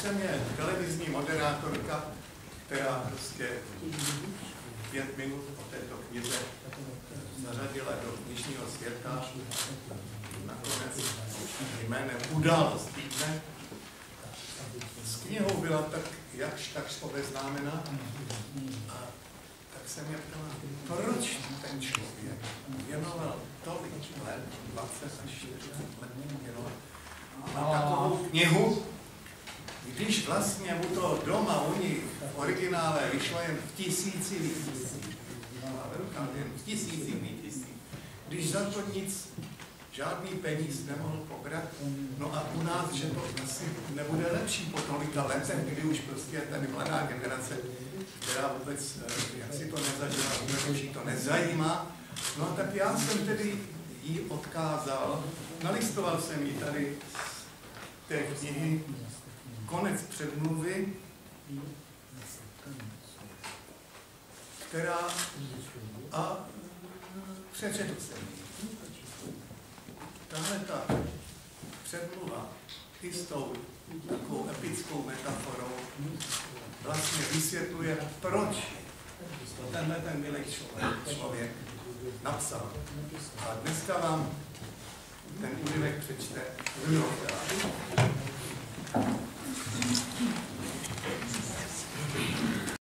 jsem je televizní moderátorka, která prostě 5 minut o této knize zařadila do dnešního světa, nakonec jménem Událost týdne. S knihou byla tak jakž takž obeznámena a tak jsem mě ptala, proč ten člověk věnoval tolik let, 20 až 40 let věnoval na takovou knihu, když vlastně mu to doma u nich v originále vyšlo jen v 1000 výtiscích. Jen v 1000 výtiscích. Když za to nic, žádný peníz nemohl pobrat. No a u nás, že to asi nebude lepší po tolika letech, kdy už prostě tady mladá generace, která vůbec, jak si to nezažila, vůbec už jí to nezajímá. No a tak já jsem tedy jí odkázal, nalistoval jsem jí tady z té knihy Konec předmluvy, která a přečetl jsem ji. Tahle ta předmluva i s tou takovou epickou metaforou vlastně vysvětluje, proč tenhle ten milý člověk napsal. A dneska vám ten úryvek přečte Rudolf Dráž.